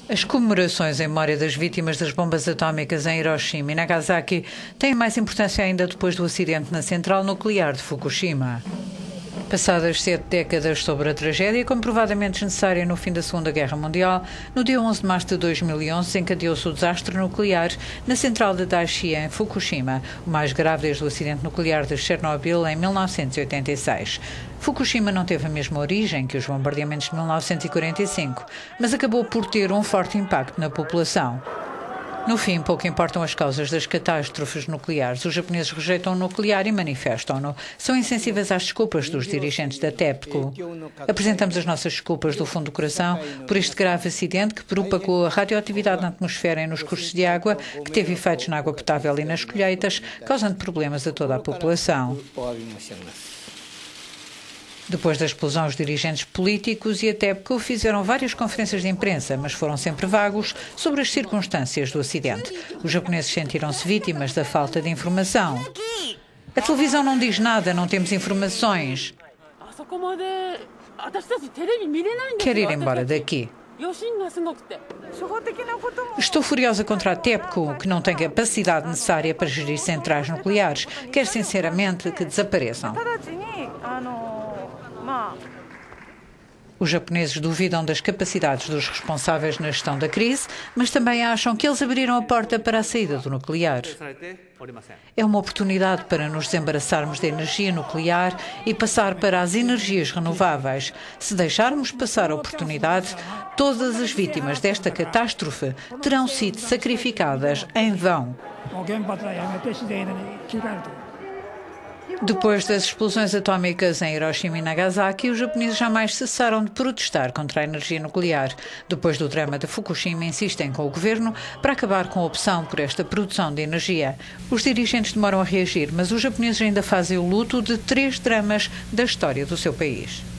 As comemorações em memória das vítimas das bombas atómicas em Hiroshima e Nagasaki têm mais importância ainda depois do acidente na central nuclear de Fukushima. Passadas 7 décadas sobre a tragédia, comprovadamente desnecessária no fim da Segunda Guerra Mundial, no dia 11 de março de 2011 desencadeou-se o desastre nuclear na central de Daiichi em Fukushima, o mais grave desde o acidente nuclear de Chernobyl em 1986. Fukushima não teve a mesma origem que os bombardeamentos de 1945, mas acabou por ter um forte impacto na população. No fim, pouco importam as causas das catástrofes nucleares. Os japoneses rejeitam o nuclear e manifestam-no. São insensíveis às desculpas dos dirigentes da TEPCO. Apresentamos as nossas desculpas do fundo do coração por este grave acidente que propagou a radioatividade na atmosfera e nos cursos de água, que teve efeitos na água potável e nas colheitas, causando problemas a toda a população. Depois da explosão, os dirigentes políticos e a TEPCO fizeram várias conferências de imprensa, mas foram sempre vagos sobre as circunstâncias do acidente. Os japoneses sentiram-se vítimas da falta de informação. A televisão não diz nada, não temos informações. Quero ir embora daqui. Estou furiosa contra a TEPCO, que não tem capacidade necessária para gerir centrais nucleares. Quero sinceramente que desapareçam. Os japoneses duvidam das capacidades dos responsáveis na gestão da crise, mas também acham que eles abriram a porta para a saída do nuclear. É uma oportunidade para nos desembaraçarmos da energia nuclear e passar para as energias renováveis. Se deixarmos passar a oportunidade, todas as vítimas desta catástrofe terão sido sacrificadas em vão. Depois das explosões atómicas em Hiroshima e Nagasaki, os japoneses jamais cessaram de protestar contra a energia nuclear. Depois do drama de Fukushima, insistem com o governo para acabar com a opção por esta produção de energia. Os dirigentes demoram a reagir, mas os japoneses ainda fazem o luto de 3 dramas da história do seu país.